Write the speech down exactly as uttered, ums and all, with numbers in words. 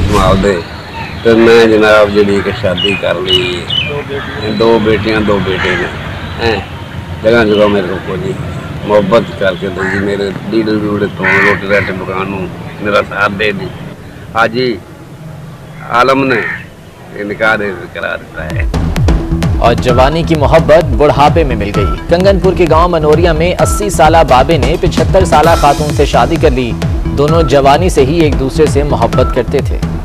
संभाल दे। तो मैं जनाब जी एक शादी कर ली, दो बेटियां दो बेटे ने हैं, जगह जगह मेरे को कोई नहीं, मुहब्बत करके तो जी मेरे लीडर लूड़े तो रोटी राटी पकान मेरा साथ दे दी। हाजी आलम ने निकाह करा देता है। और जवानी की मोहब्बत बुढ़ापे में मिल गई। कंगनपुर के गांव मनोरिया में अस्सी साला बाबे ने पचहत्तर साला खातून से शादी कर ली। दोनों जवानी से ही एक दूसरे से मोहब्बत करते थे।